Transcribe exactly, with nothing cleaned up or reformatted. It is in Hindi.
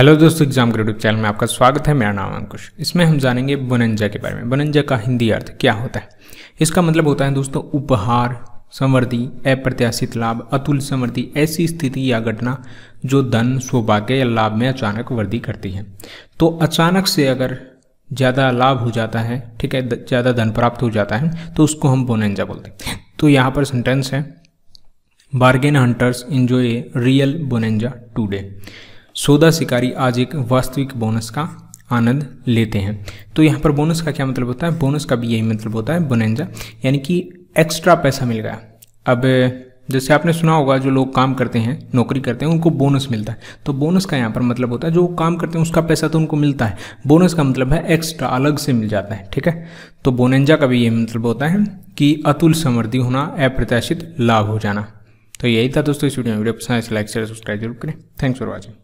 हेलो दोस्तों, एग्जाम यूट्यूब चैनल में आपका स्वागत है। मेरा नाम अंकुश। इसमें हम जानेंगे बोनंजा के बारे में। बोनंजा का हिंदी अर्थ क्या होता है। इसका मतलब होता है दोस्तों उपहार, समृद्धि, अप्रत्याशित लाभ, अतुल समृद्धि, ऐसी स्थिति या घटना जो धन, सौभाग्य या लाभ में अचानक वृद्धि करती है। तो अचानक से अगर ज़्यादा लाभ हो जाता है, ठीक है, ज़्यादा धन प्राप्त हो जाता है, तो उसको हम बोनंजा बोलते हैं। तो यहाँ पर सेंटेंस है, bargain hunters enjoy real bonanza today. सौदा शिकारी आज एक वास्तविक बोनस का आनंद लेते हैं। तो यहाँ पर बोनस का क्या मतलब होता है? बोनस का भी यही मतलब होता है बोनंजा, यानी कि एक्स्ट्रा पैसा मिल गया। अब जैसे आपने सुना होगा, जो लोग काम करते हैं, नौकरी करते हैं, उनको बोनस मिलता है। तो बोनस का यहाँ पर मतलब होता है जो काम करते हैं उसका पैसा तो उनको मिलता है, बोनस का मतलब है एक्स्ट्रा, अलग से मिल जाता है। ठीक है, तो बोनंजा का भी यही मतलब होता है कि अतुल समृद्धि होना, अप्रत्याशित लाभ हो जाना। तो यही था दोस्तों इस वीडियो में। वीडियो पसंद आए लाइक शेयर सब्सक्राइब जरूर करें। Thanks for watching.